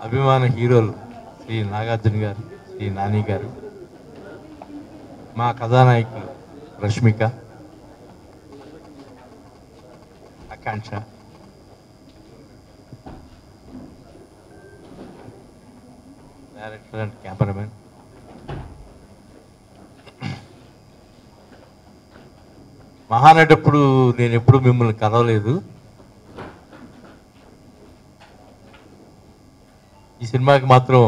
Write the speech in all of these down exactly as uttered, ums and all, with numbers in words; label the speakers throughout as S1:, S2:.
S1: అభిమాన హీరోలు శ్రీ నాగార్జున గారు, శ్రీ నాని గారు, మా కథానాయకులు Rashmika, Akanksha, director and cameraman, మహానటప్పుడు నేను ఎప్పుడు మిమ్మల్ని కలవలేదు. ఈ సినిమాకి మాత్రం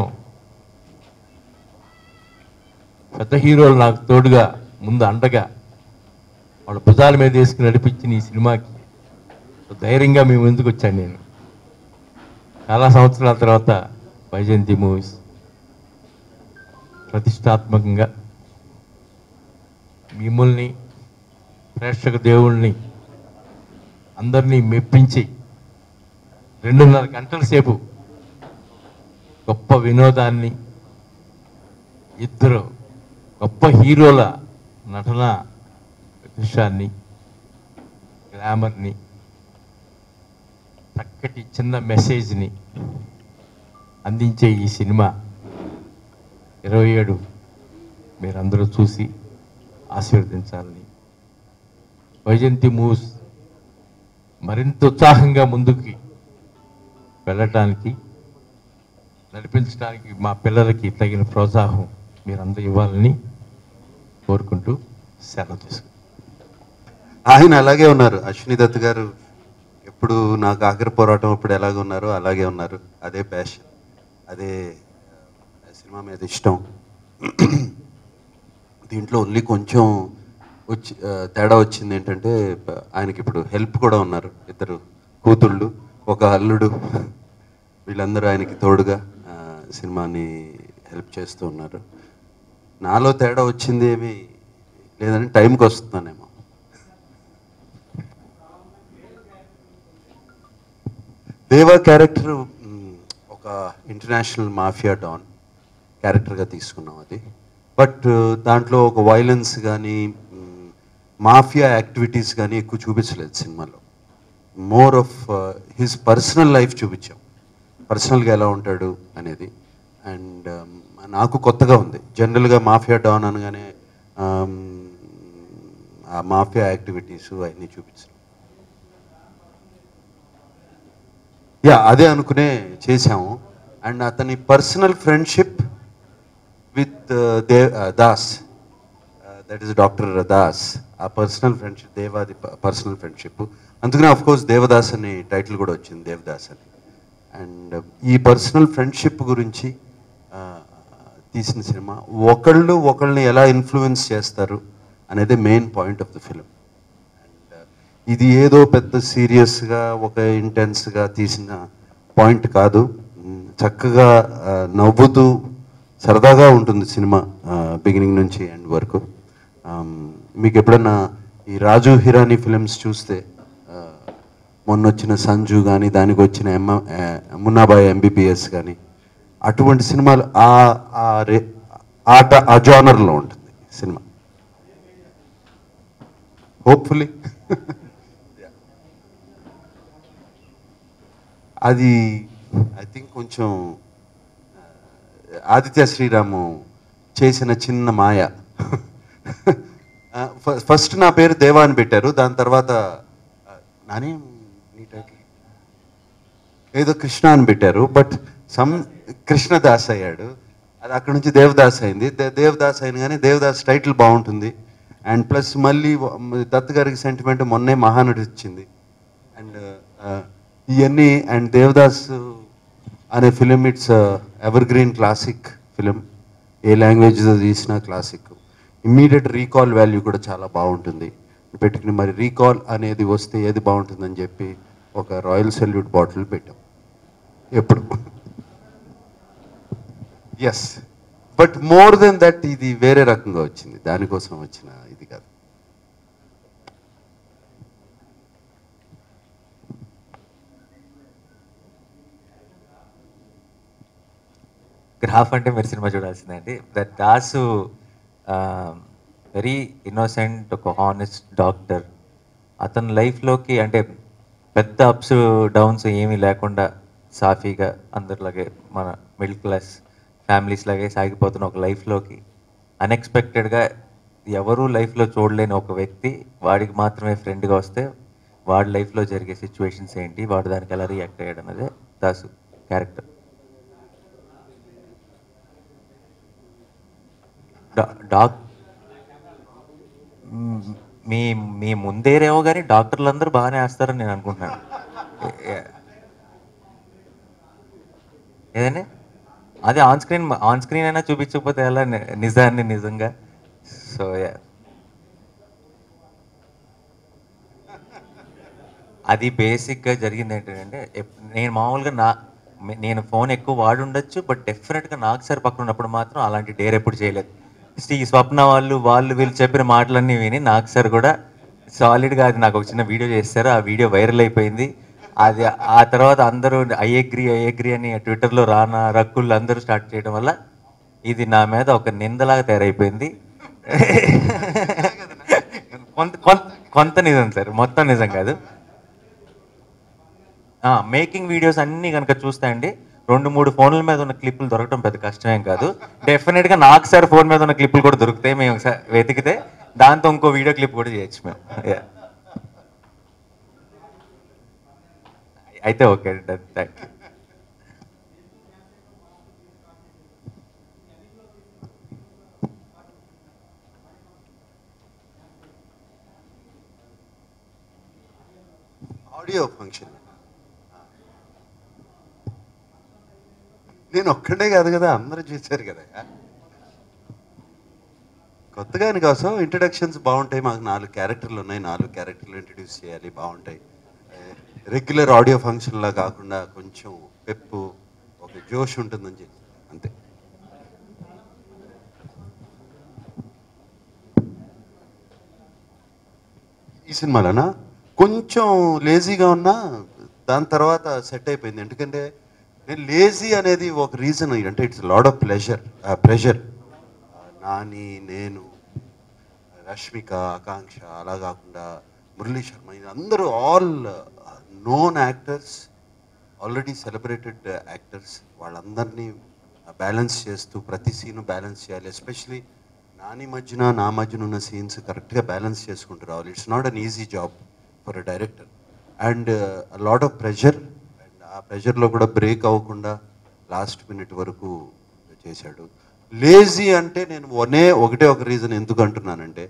S1: పెద్ద హీరోలు నాకు తోడుగా ముందు అండగా వాళ్ళ భుజాల మీద వేసుకుని నడిపించిన ఈ సినిమాకి ధైర్యంగా మేము ఎందుకు వచ్చాను. నేను చాలా సంవత్సరాల తర్వాత వైజయంతి మూవీస్ ప్రతిష్టాత్మకంగా మిమ్మల్ని ప్రేక్షక దేవుళ్ళని అందరినీ మెప్పించి రెండున్నర గంటల సేపు గొప్ప వినోదాన్ని, ఇద్దరు గొప్ప హీరోల నటన దృశ్యాన్ని, గ్లామర్ని, చక్కటి చిన్న మెసేజ్ని అందించే ఈ సినిమా ఇరవై ఏడు మీరందరూ చూసి ఆశీర్వదించాలని, వైజయంతి మూవ్స్ మరింత ఉత్సాహంగా ముందుకి వెళ్ళటానికి, నడిపించడానికి మా పిల్లలకి తగిన ప్రోత్సాహం మీరందరూ ఇవ్వాలని కోరుకుంటూ సెలవు తీసుకుంటాం.
S2: ఆయన అలాగే ఉన్నారు. అశ్విని దత్ గారు ఎప్పుడు నాకు ఆఖరి పోరాటం అప్పుడు ఎలాగే ఉన్నారో అలాగే ఉన్నారు. అదే ప్యాషన్, అదే సినిమా మీద ఇష్టం. దీంట్లో ఓన్లీ కొంచెం వచ్చి తేడా వచ్చింది ఏంటంటే ఆయనకి ఇప్పుడు హెల్ప్ కూడా ఉన్నారు. ఇద్దరు కూతుళ్ళు, ఒక అల్లుడు, వీళ్ళందరూ ఆయనకి తోడుగా సినిమాని హెల్ప్ చేస్తూ ఉన్నారు. నాలో తేడా వచ్చింది ఏమి లేదని టైంకి వస్తున్నానేమో. దేవా క్యారెక్టర్ ఒక ఇంటర్నేషనల్ మాఫియా డాన్ క్యారెక్టర్గా తీసుకున్నాం అది. బట్ దాంట్లో ఒక వైలెన్స్ కానీ మాఫియా యాక్టివిటీస్ కానీ ఎక్కువ చూపించలేదు సినిమాలో. More of his personal life చూపించాం, పర్సనల్గా ఎలా ఉంటాడు అనేది. అండ్ నాకు కొత్తగా ఉంది. జనరల్గా మాఫియా డాన్ అనగానే ఆ మాఫియా యాక్టివిటీస్ అవన్నీ చూపించాం. యా అదే అనుకునే చేశాము. అండ్ అతని personal friendship with the Das, that is doctor Das, ఆ పర్సనల్ ఫ్రెండ్షిప్, దేవాది పర్సనల్ ఫ్రెండ్షిప్. అందుకనే ఆఫ్ కోర్స్ దేవదాస్ అని టైటిల్ కూడా వచ్చింది, దేవదాస్ అని. అండ్ ఈ పర్సనల్ ఫ్రెండ్షిప్ గురించి తీసిన సినిమా. ఒకళ్ళు ఒకళ్ళని ఎలా ఇన్ఫ్లుయెన్స్ చేస్తారు అనేది main point of the film. And ఇది ఏదో పెద్ద సీరియస్గా ఒక ఇంటెన్స్గా తీసిన పాయింట్ కాదు. చక్కగా నవ్వుతూ సరదాగా ఉంటుంది సినిమా బిగినింగ్ నుంచి ఎండ్ వరకు. మీకు ఎప్పుడన్నా ఈ రాజు హిరానీ ఫిలిమ్స్ చూస్తే, మొన్న వచ్చిన సంజు కానీ, దానికి వచ్చిన ఎమ్మ మున్నాబాయ్ ఎంబీబీఎస్ కానీ, అటువంటి సినిమాలు ఆట ఆ జానర్లో ఉంటుంది సినిమా. హోప్ఫుల్లీ అది ఐ థింక్ కొంచెం ఆదిత్య శ్రీరాము చేసిన చిన్న మాయ. ఫస్ట్ నా పేరు దేవా అని పెట్టారు, దాని తర్వాత నానే నీ టైటిల్ ఏదో కృష్ణ అని పెట్టారు. బట్ సమ్ కృష్ణదాస్ అయ్యాడు, అది అక్కడ నుంచి దేవదాస్ అయింది. దేవదాస్ అయిన కానీ దేవదాస్ టైటిల్ బాగుంటుంది. అండ్ ప్లస్ మళ్ళీ దత్ గారికి సెంటిమెంట్ మొన్నే మహానటి ఇచ్చింది. అండ్ ఇవన్నీ అండ్ దేవదాస్ అనే film it's evergreen classic film, ఏ లాంగ్వేజ్లో తీసినా క్లాసిక్. ఇమ్మీడియట్ రీకాల్ వాల్యూ కూడా చాలా బాగుంటుంది పెట్టుకుని. మరి రీకాల్ అనేది వస్తే ఏది బాగుంటుందని చెప్పి ఒక రాయల్ సెల్యూట్ బాటిల్ పెట్టాం ఎప్పుడు. Yes, but more than that ఇది వేరే రకంగా వచ్చింది, దానికోసం వచ్చిన ఇది కాదు.
S3: గ్రాఫ్ అంటే మీరు సినిమా చూడాల్సిందండి. దట్ దాసు వెరీ ఇన్నోసెంట్, ఒక హానెస్ట్ డాక్టర్. అతని లైఫ్లోకి అంటే పెద్ద అప్స్ డౌన్స్ ఏమీ లేకుండా సాఫీగా అందరిలాగే మన మిడిల్ క్లాస్ ఫ్యామిలీస్ లాగే సాగిపోతున్న ఒక లైఫ్లోకి అన్ఎక్స్పెక్టెడ్గా ఎవరూ లైఫ్లో చూడలేని ఒక వ్యక్తి వాడికి మాత్రమే ఫ్రెండ్గా వస్తే వాడి లైఫ్లో జరిగే సిచ్యువేషన్స్ ఏంటి, వాడు దానికి ఎలా రియాక్ట్ అయ్యాడు అన్నదే దాసు క్యారెక్టర్. డాక్ మీ మీ ముందేరేమో కానీ డాక్టర్లు అందరూ బాగానే వేస్తారని నేను అనుకుంటున్నాను. ఏదండి అదే ఆన్ స్క్రీన్ ఆన్ స్క్రీన్ అయినా చూపించకపోతే ఎలా ని- నిజాన్ని నిజంగా. సో అది బేసిక్గా జరిగింది ఏంటంటే ఎప్- నేను మామూలుగా నా మే- నేను ఫోన్ ఎక్కువ వాడి ఉండొచ్చు, బట్ డెఫినెట్గా నాకు సార్ పక్కన ఉన్నప్పుడు మాత్రం అలాంటి డేర్ ఎప్పుడు చేయలేదు. శ్రీ స్వప్న వాళ్ళు వాళ్ళు వీళ్ళు చెప్పిన మాటలన్నీ విని నాకు సార్ కూడా సాలిడ్గా అది నాకు ఒక చిన్న వీడియో చేస్తారు. ఆ వీడియో వైరల్ అయిపోయింది. అది ఆ తర్వాత అందరూ ఐ అగ్రి ఐ అగ్రి అని ట్విట్టర్లో రానా రక్కుళ్ళు అందరూ స్టార్ట్ చేయడం వల్ల ఇది నా మీద ఒక నిందలాగా తయారైపోయింది. కొంత కొంత కొంత నిజం సార్, మొత్తం నిజం కాదు. మేకింగ్ వీడియోస్ అన్నీ కనుక చూస్తే అండి రెండు మూడు ఫోన్ల మీద ఉన్న క్లిప్పులు దొరకడం పెద్ద కష్టమేం కాదు. డెఫినెట్గా నాకు సార్ ఫోన్ మీద ఉన్న క్లిప్పులు కూడా దొరుకుతాయి మేము ఒకసారి వెతికితే. దాంతో ఇంకో వీడియో క్లిప్ కూడా చేయొచ్చు మేము. Yeah. అయితే okay thank you.
S2: Audio function నేను ఒక్కడే కాదు కదా, అందరూ చేశారు కదా. కొత్తగా కోసం ఇంట్రడక్షన్స్ బాగుంటాయి. మాకు నాలుగు క్యారెక్టర్లు ఉన్నాయి, నాలుగు క్యారెక్టర్లు ఇంట్రడ్యూస్ చేయాలి, బాగుంటాయి. రెగ్యులర్ ఆడియో ఫంక్షన్లా కాకుండా కొంచెం పెప్పు, ఒక జోష్ ఉంటుందని చెప్పి అంతే. ఈ సినిమాలోనా కొంచెం లేజీగా ఉన్నా దాని తర్వాత సెట్ అయిపోయింది. ఎందుకంటే నేను లేజీ అనేది ఒక రీజన్ అంటే it's lot of pleasure pressure. Nani, నేను, రష్మిక, ఆకాంక్ష, అలా కాకుండా మురళీ శర్మ, ఇది అందరూ all known actors, already celebrated actors. వాళ్ళందరినీ బ్యాలెన్స్ చేస్తూ ప్రతి సీను బ్యాలెన్స్ చేయాలి. ఎస్పెషలీ నాని మధ్యన నా మధ్యన ఉన్న సీన్స్ కరెక్ట్గా బ్యాలెన్స్ చేసుకుంటూ రావాలి. It's not an easy job for a director and lot of pressure. And ఆ ప్రెషర్లో కూడా బ్రేక్ అవ్వకుండా లాస్ట్ మినిట్ వరకు చేశాడు. లేజీ అంటే నేను ఒనే ఒకటే ఒక రీజన్ ఎందుకు అంటున్నానంటే,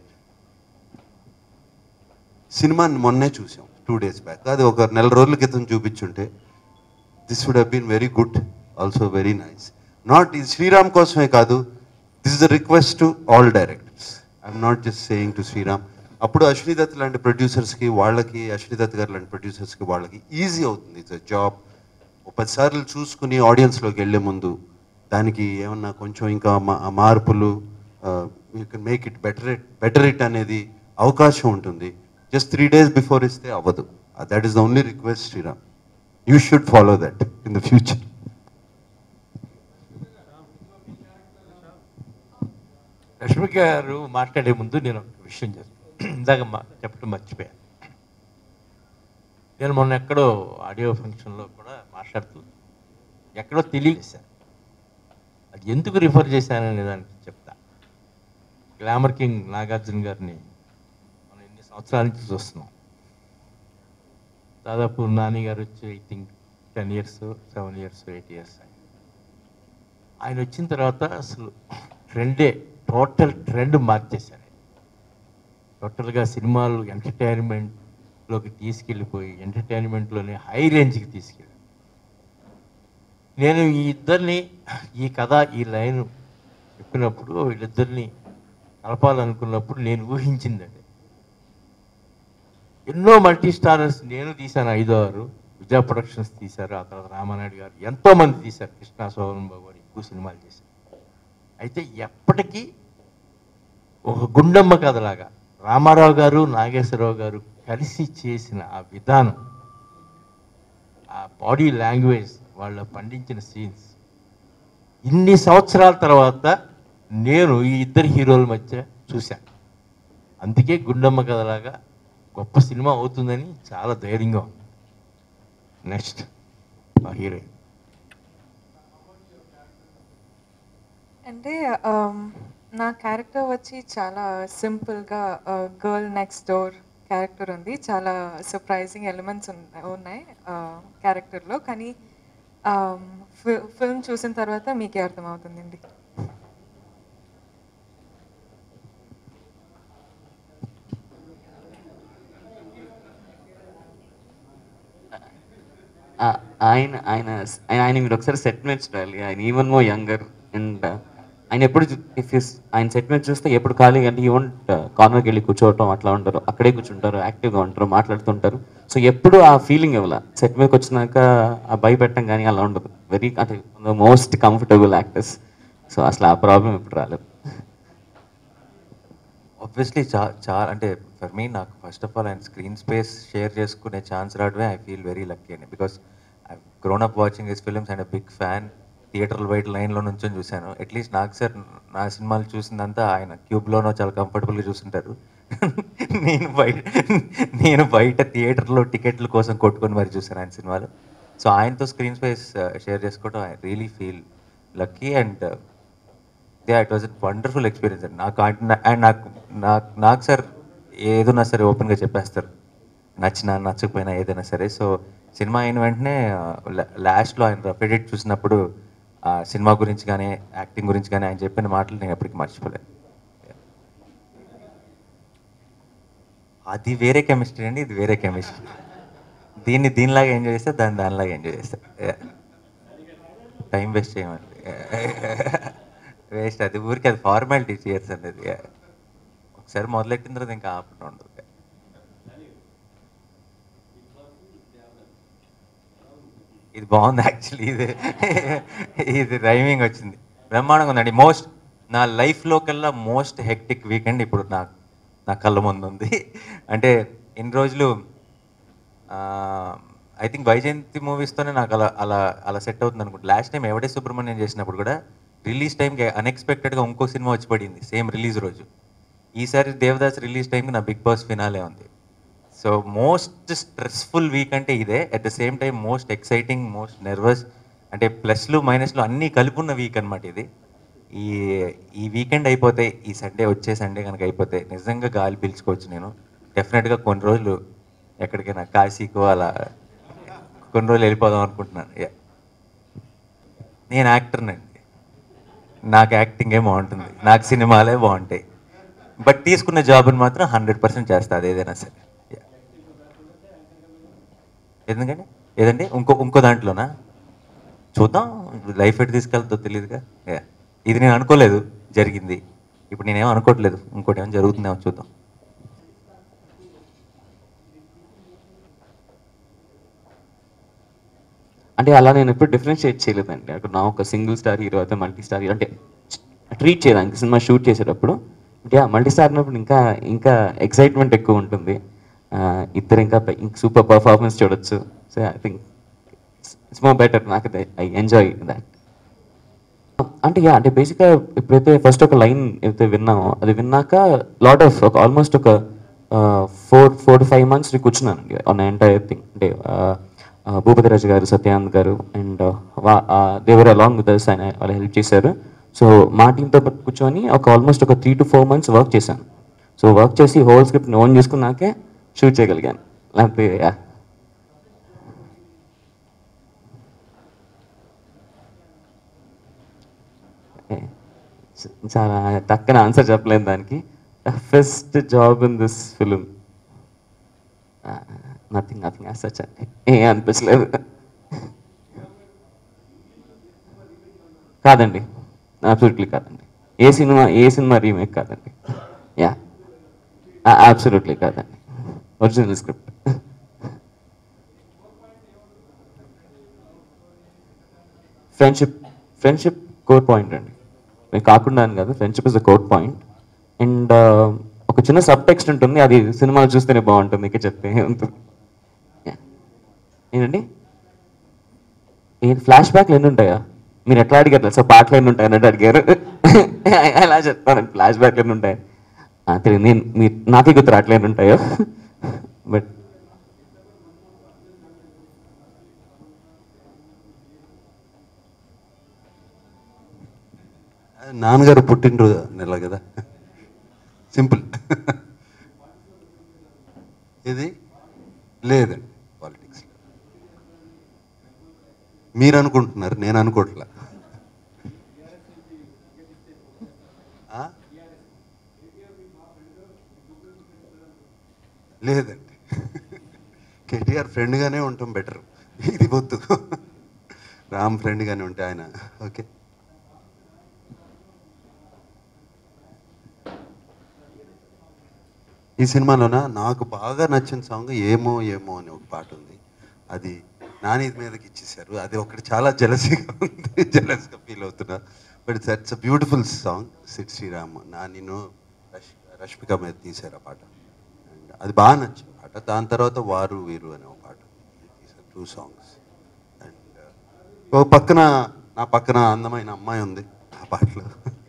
S2: సినిమాని మొన్నే చూసాం టూ డేస్ బ్యాక్. అది ఒక నెల రోజుల క్రితం చూపించుంటే this would have been very good, also very nice. Not ఇది శ్రీరామ్ కోసమే కాదు, this is the request to all directors. I'm not just saying to Sriram. అప్పుడు అశ్విని దత్ లాంటి ప్రొడ్యూసర్స్కి వాళ్ళకి, అశ్విని దత్ గారు లాంటి ప్రొడ్యూసర్స్కి వాళ్ళకి ఈజీ అవుతుంది. It's job. ఒక పదిసార్లు చూసుకుని ఆడియన్స్లోకి వెళ్ళే ముందు దానికి ఏమన్నా కొంచెం ఇంకా మా- మార్పులు, you can make it better it better it అనేది అవకాశం ఉంటుంది. జస్ట్ త్రీ డేస్ బిఫోర్ ఇస్తే అవ్వదు. That is the only request Sriram. You should follow that in the future.
S1: Rashmika garu మాట్లాడే ముందు నేను ఒక విషయం చేస్తాను, ఇందాక మా చెప్పడం మర్చిపోయాను. నేను మొన్న ఎక్కడో ఆడియో ఫంక్షన్లో కూడా మాట్లాడుతూ ఎక్కడో తెలియజేశాను. అది ఎందుకు రిఫర్ చేశాననే దానికి చెప్తా. గ్లామర్ కింగ్ నాగార్జున గారిని మనం ఎన్ని సంవత్సరాల నుంచి చూస్తున్నాం. దాదాపు నాని గారు వచ్చి I think ten years seven years eight years ఆయన వచ్చిన తర్వాత అసలు ట్రెండే టోటల్ ట్రెండ్ మార్చేశారు. టోటల్గా సినిమాలు ఎంటర్టైన్మెంట్లోకి తీసుకెళ్ళిపోయి ఎంటర్టైన్మెంట్లోనే హై రేంజ్కి తీసుకెళ్ళి, నేను ఈ ఇద్దరిని ఈ కథ ఈ లైన్ చెప్పినప్పుడు వీళ్ళిద్దరిని కలపాలనుకున్నప్పుడు నేను ఊహించిందండి. ఎన్నో మల్టీ స్టారర్స్ నేను తీశాను, ఐదో ఆరు విజయ ప్రొడక్షన్స్ తీశారు, ఆ తర్వాత రామానాయుడు గారు ఎంతోమంది తీశారు, కృష్ణ శోభన్ బాబు గారు ఎక్కువ సినిమాలు చేశారు. అయితే ఎప్పటికీ ఒక గుండమ్మ కథలాగా రామారావు గారు నాగేశ్వరరావు గారు కలిసి చేసిన ఆ విధానం, ఆ బాడీ లాంగ్వేజ్, వాళ్ళ పండించిన సీన్స్, ఇన్ని సంవత్సరాల తర్వాత నేను ఈ ఇద్దరు హీరోల మధ్య చూశాను. అందుకే గుండమ్మ కథలాగా గొప్ప సినిమా అవుతుందని చాలా ధైర్యంగా ఉంది. నెక్స్ట్ ఆ హీరోయిన్.
S4: అంటే ఆమ్, నా క్యారెక్టర్ వచ్చి చాలా సింపుల్గా గర్ల్ నెక్స్ట్ డోర్ క్యారెక్టర్ ఉంది. చాలా సర్ప్రైజింగ్ ఎలిమెంట్స్ ఉన్నాయి క్యారెక్టర్లో. కానీ ఫిల్మ్ చూసిన తర్వాత మీకే అర్థమవుతుందండి.
S5: ఆ, ఆయన ఆయన ఆయన ఆయన మీరు ఒకసారి సెట్ మీద చూడాలి. ఆయన ఈవెన్ మో యంగర్ అండ్ ఆయన ఎప్పుడు ఇఫ్ ఆయన సెట్ మీద చూస్తే ఎప్పుడు ఖాళీ అంటే ఈ వోంట్ కార్నర్కి వెళ్ళి కూర్చోవటం అట్లా ఉంటారు, అక్కడే కూర్చుంటారు, యాక్టివ్గా ఉంటారు, మాట్లాడుతుంటారు. సో ఎప్పుడు ఆ ఫీలింగ్ ఇవ్వాల. సెట్ మీదకి వచ్చినాక ఆ భయపెట్టడం కానీ అలా ఉండదు. వెరీ అంటే మోస్ట్ కంఫర్టబుల్ యాక్టర్స్. సో అసలు ఆ ప్రాబ్లం ఇప్పుడు రాలేదు.
S3: ఆబ్వియస్లీ చా చాలా అంటే ఫర్ మీ నాకు ఫస్ట్ ఆఫ్ ఆల్ ఆయన స్క్రీన్ స్పేస్ షేర్ చేసుకునే ఛాన్స్ రావడమే ఐ ఫీల్ వెరీ లక్కీ అండి. Because I grown up watching his films and big fan. థియేటర్లు బయట లైన్లో నుంచొని చూశాను. అట్లీస్ట్ నాకు సార్ నా సినిమాలు చూసిందంతా ఆయన క్యూబ్లోనో చాలా కంఫర్టబుల్గా చూస్తుంటారు. నేను బయట నేను బయట థియేటర్లో టికెట్ల కోసం కొట్టుకొని మరి చూశాను ఆయన సినిమాలు. సో ఆయనతో స్క్రీన్ స్పేస్ షేర్ చేసుకోవడం I really feel lucky and yeah it was a wonderful experience అండి. నాకు అండ్ నాకు నాకు నాకు సార్ ఏదైనా సరే ఓపెన్గా చెప్పేస్తారు, నచ్చినా నచ్చకపోయినా ఏదైనా సరే. సో సినిమా అయిన వెంటనే లాస్ట్లో ఆయన రఫ్ ఎడిట్ చూసినప్పుడు ఆ సినిమా గురించి కానీ యాక్టింగ్ గురించి కానీ ఆయన చెప్పిన మాటలు నేను ఎప్పటికీ మర్చిపోలేను. అది వేరే కెమిస్ట్రీ అండి, ఇది వేరే కెమిస్ట్రీ. దీన్ని దీనిలాగా ఎంజాయ్ చేస్తే దాన్ని దానిలాగా ఎంజాయ్ చేస్తారు. టైం వేస్ట్ చేయమండి, వేస్ట్. అది ఊరికి అది ఫార్మాలిటీ చేయర్స్ అనేది. ఒకసారి మొదలెట్టిన తర్వాత ఇంకా ఆపడం ఉండదు. ఇది బాగుంది యాక్చువల్లీ. ఇది ఇది రైమింగ్ వచ్చింది, బ్రహ్మాండంగా ఉందండి. మోస్ట్ నా లైఫ్లో కల్లా మోస్ట్ హెక్టిక్ వీకెండ్ ఇప్పుడు నాకు నా కళ్ళ ముందు ఉంది. అంటే ఇన్ని రోజులు ఐ థింక్ వైజయంతి మూవీస్తోనే నాకు అలా అలా అలా సెట్ అవుతుంది అనుకుంటా. లాస్ట్ టైం ఎవడే సుబ్రహ్మణ్యం చేసినప్పుడు కూడా రిలీజ్ టైంకి అన్ఎక్స్పెక్టెడ్గా ఇంకో సినిమా వచ్చి పడింది సేమ్ రిలీజ్ రోజు. ఈసారి దేవదాస్ రిలీజ్ టైంకి నా బిగ్ బాస్ ఫినాలే ఉంది. సో మోస్ట్ స్ట్రెస్ఫుల్ వీక్ అంటే ఇదే. At the same time most exciting, most nervous, అంటే ప్లస్లు మైనస్లు అన్నీ కలుపున్న వీక్ అనమాట ఇది. ఈ ఈ వీకెండ్ అయిపోతే, ఈ సండే వచ్చే సండే కనుక అయిపోతే నిజంగా గాలి పీల్చుకోవచ్చు. నేను డెఫినెట్గా కొన్ని రోజులు ఎక్కడికైనా కాశీకో అలా కొన్ని రోజులు వెళ్ళిపోదాం అనుకుంటున్నాను. నేను యాక్టర్నండి, నాకు యాక్టింగే బాగుంటుంది, నాకు సినిమాలే బాగుంటాయి. బట్ తీసుకున్న జాబ్ని మాత్రం హండ్రెడ్ పర్సెంట్ చేస్తుంది ఏదైనా సరే. ఎందుకంటే ఏదండి ఇంకో ఇంకో దాంట్లోనా చూద్దాం, లైఫ్ ఎటు తీసుకెళ్తుందో తెలియదుగా. ఇది నేను అనుకోలేదు, జరిగింది. ఇప్పుడు నేనేమో అనుకోవట్లేదు, ఇంకోటి ఏమో జరుగుతుందేమో చూద్దాం.
S5: అంటే అలా నేను ఎప్పుడు డిఫరెన్షియేట్ చేయలేదండి. అక్కడ నా ఒక సింగిల్ స్టార్ హీరో అయితే మల్టీ స్టార్ హీరో అంటే ట్రీట్ చేయడానికి సినిమా షూట్ చేసేటప్పుడు అంటే మల్టీ స్టార్ అన్నప్పుడు ఇంకా ఇంకా ఎక్సైట్మెంట్ ఎక్కువ ఉంటుంది. ఇద్దరు ఇంకా సూపర్ పర్ఫార్మెన్స్ చూడొచ్చు. So I think it's more better. నాకు ఐ ఎంజాయ్ దాట్. అంటే యా అంటే బేసిక్గా ఎప్పుడైతే ఫస్ట్ ఒక లైన్ అయితే విన్నామో అది విన్నాక లాట్ ఆఫ్ ఒక ఆల్మోస్ట్ ఒక four four to five months కూర్చున్నానండి ఆన్ ఎంటైర్ థింగ్. అంటే భూపతి రాజు గారు, సత్యానంద్ గారు అండ్ దేవర్ అలాంగ్ విత్ అస్ ఆయన వాళ్ళు హెల్ప్ చేశారు. సో మా టీంతో కూర్చొని ఒక ఆల్మోస్ట్ ఒక three to four months work చేశాను. సో వర్క్ చేసి హోల్ స్క్రిప్ట్ ఓన్ చేసుకున్నాకే షూట్ చేయగలిగాను. లేకపోతే చాలా టక్కన ఆన్సర్ చెప్పలేను దానికి. First job in this film nothing nothing as such అండి, ఏ అనిపించలేదు. కాదండి, అబ్సల్యూట్లీ కాదండి. ఏ సినిమా ఏ సినిమా రీమేక్ కాదండి. యా అబ్సల్యూట్లీ కాదండి, original script. Friendship friendship core point అండి. నేను కాకుండా అని కాదు, friendship is the core point. And ఒక చిన్న సబ్ టెక్స్ట్ ఉంటుంది, అది సినిమాలు చూస్తేనే బాగుంటుంది. ఇక చెప్తే ఉంటుంది ఏంటండి, ఈ ఫ్లాష్ బ్యాక్లు ఎన్ని ఉంటాయా మీరు ఎట్లా అడిగారు తెలుసా? పాటలు ఎన్ని ఉంటాయి అన్నట్టు అడిగారు. ఎలా చెప్తానండి ఫ్లాష్ బ్యాక్లు ఎన్ని ఉంటాయి తెలియదు. నేను మీరు నాకే గుర్తు అట్లా ఎన్ని ఉంటాయో. బట్
S2: నాన్నగారు పుట్టినరోజు నెల కదా, సింపుల్. ఇది లేదండి పాలిటిక్స్. మీరు అనుకుంటున్నారు, నేను అనుకోవట్లా. లేదండి, కేటీఆర్ ఫ్రెండ్గానే ఉంటాం బెటర్. ఇది వద్దు, రామ్ ఫ్రెండ్గానే ఉంటే ఆయన ఓకే. ఈ సినిమాలోన నాకు బాగా నచ్చిన సాంగ్ ఏమో ఏమో అని ఒక పాట ఉంది. అది నాని మీదకి ఇచ్చేసారు. అది ఒకటి చాలా జలసీగా ఉంది, జలస్గా ఫీల్ అవుతున్నా. But it's it's a beautiful song. Sid Sriram నానిను రష్ రష్మిక మీద తీశారు ఆ పాట. అండ్ అది బాగా నచ్చింది పాట. దాని తర్వాత వారు వీరు అనే ఒక పాట తీశారు. Two songs. అండ్ ఒక పక్కన నా పక్కన అందమైన అమ్మాయి ఉంది ఆ పాటలో.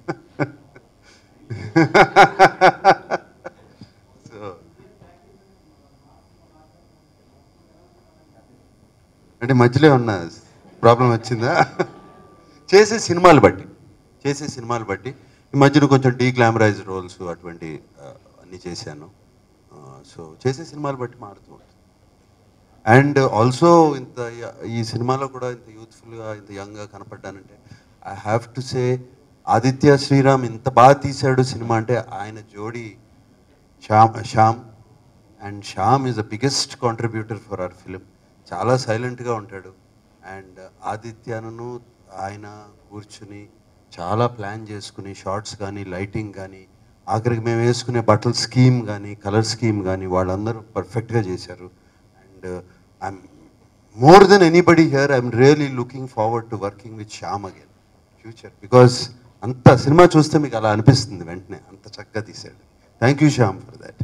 S2: అంటే మధ్యలో ఉన్న ప్రాబ్లం వచ్చిందా? చేసే సినిమాలు బట్టి చేసే సినిమాలు బట్టి ఈ మధ్యన కొంచెం డీ గ్లామరైజ్ రోల్స్ అటువంటి అన్నీ చేశాను. సో చేసే సినిమాలు బట్టి మారుతూ ఉంటుంది. అండ్ ఆల్సో ఇంత ఈ సినిమాలో కూడా ఇంత యూత్ఫుల్గా ఇంత యంగ్గా కనపడ్డానంటే I have to say Aditya Sriram ఇంత బాగా తీశాడు సినిమా అంటే ఆయన జోడీ Shyam Shyam and Shyam is the biggest contributor for our film. చాలా సైలెంట్గా ఉంటాడు. అండ్ ఆదిత్యను ఆయన కూర్చుని చాలా ప్లాన్ చేసుకుని షార్ట్స్ కానీ లైటింగ్ కానీ ఆఖరికి మేము వేసుకునే బట్టల స్కీమ్ కానీ కలర్ స్కీమ్ కానీ వాళ్ళందరూ పర్ఫెక్ట్గా చేశారు. And I'm more than anybody here I'm really looking forward to working with Shyam again future. Because అంత సినిమా చూస్తే మీకు అలా అనిపిస్తుంది వెంటనే, అంత చక్కగా తీశాడు. Thank you Shyam for that.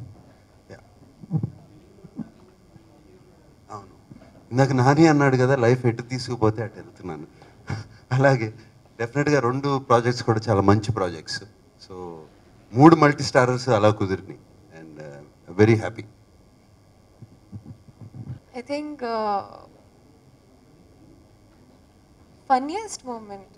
S2: ఇందాక నాని అన్నాడు కదా లైఫ్ ఎటు తీసుకుపోతే అటు వెళ్తున్నాను. అలాగే డెఫినెట్గా రెండు ప్రాజెక్ట్స్ కూడా చాలా మంచి ప్రాజెక్ట్స్. సో మూడు మల్టీ స్టారర్స్ అలా కుదిరినాయి. And very happy.
S4: I think uh, funniest moment.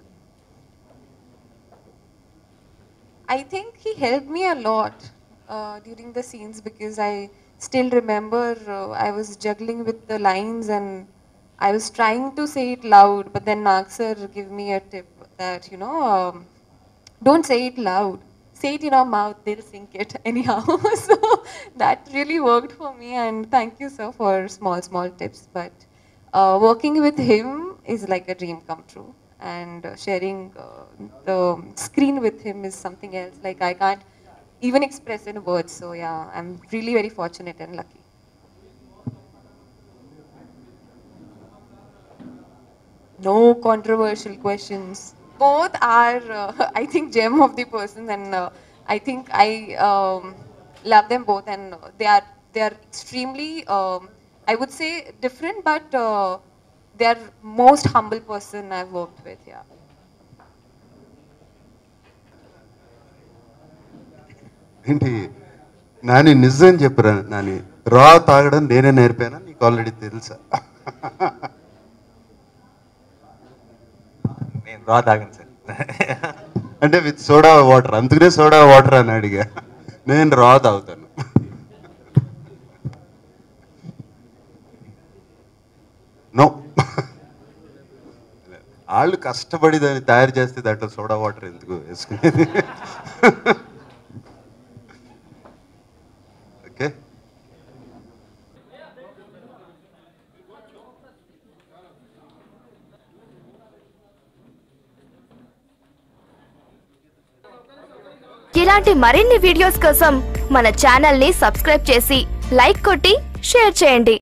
S4: I think he helped me a lot uh, during the scenes because I still remember uh, I was juggling with the lines and I was trying to say it loud, but then Nag sir gave me a tip that, you know, um, don't say it loud. Say it in our mouth, they'll sink it anyhow. So that really worked for me, and thank you, sir, for small, small tips. But uh, working with him is like a dream come true. And uh, sharing uh, the screen with him is something else. Like I can't even express in words. So yeah, I'm really very fortunate and lucky. No controversial questions. Both are, uh, I think, gem of the person, and uh, I think I um, love them both, and uh, they are they are extremely, um, I would say, different, but uh, they are most humble person I've worked with. Yeah.
S2: ఏంటి నాని నిజం చెప్పరా? నాని రా తాగడం నేనే నేర్పానా నీకు already తెలుసా?
S3: నేను రా తాగను సార్.
S2: అంటే విత్ సోడా వాటర్, అందుకనే సోడా వాటర్ అని అడిగా. నేను రా తాగుతాను. నో, వాళ్ళు కష్టపడి దాన్ని తయారు చేస్తే దాంట్లో సోడా వాటర్ ఎందుకు వేసుకునేది? ఓకే.
S6: ఇలాంటి మరిన్ని వీడియోస్ కోసం మన ఛానల్ ని సబ్స్క్రైబ్ చేసి లైక్ కొట్టి షేర్ చేయండి.